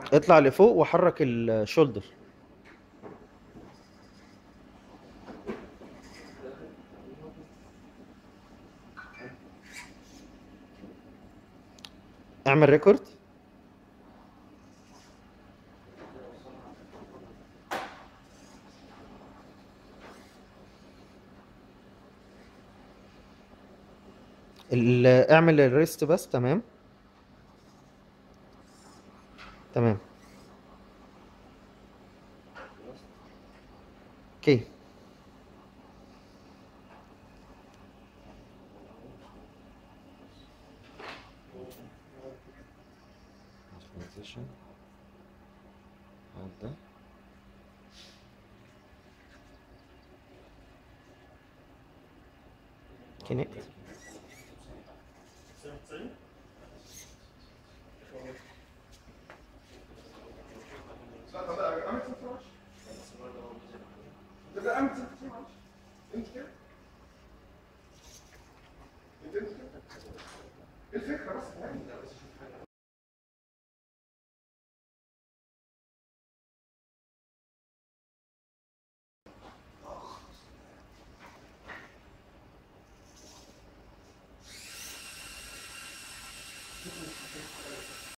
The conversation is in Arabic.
اطلع لفوق وحرك الشولدر. اعمل ريكورد. اعمل الريست بس. تمام تمام. اوكي. transition هذا كينكت. لا طب اعمل 16 ده اعمل 16 انت كده